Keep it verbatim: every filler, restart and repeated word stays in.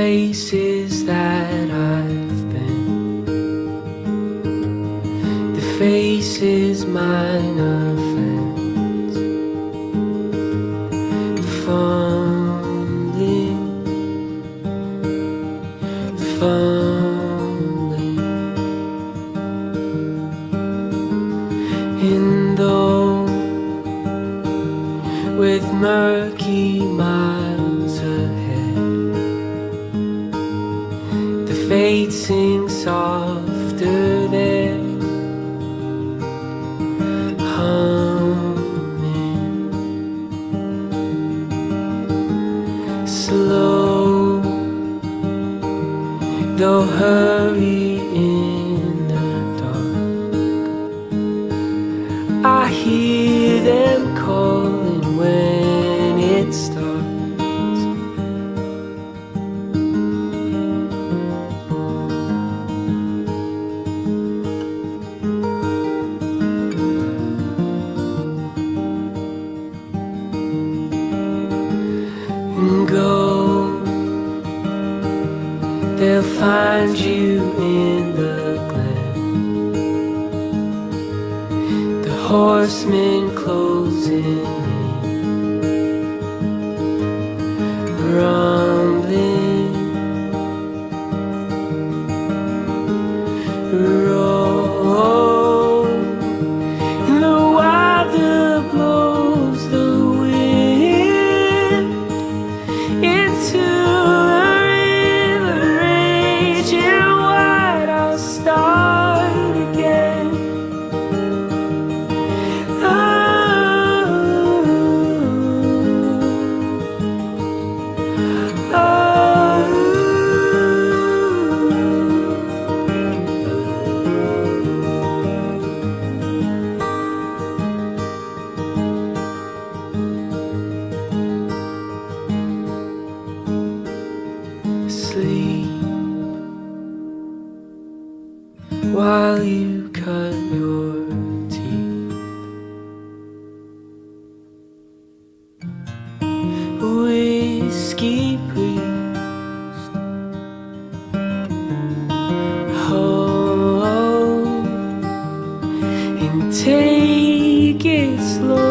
places that I've been, the faces mine offense, fumbling, fumbling in though with murky miles ahead, the fate sings softer there, humming slow, though hurry in the dark. I hear them calling when it starts. And go, they'll find you in the glen, the horsemen closing in, rumbling, roll, and the wilder blows the wind into the river, raging wide. I'll start again. Oh, sleep while you cut your teeth. Whiskey priest, home and take it slow.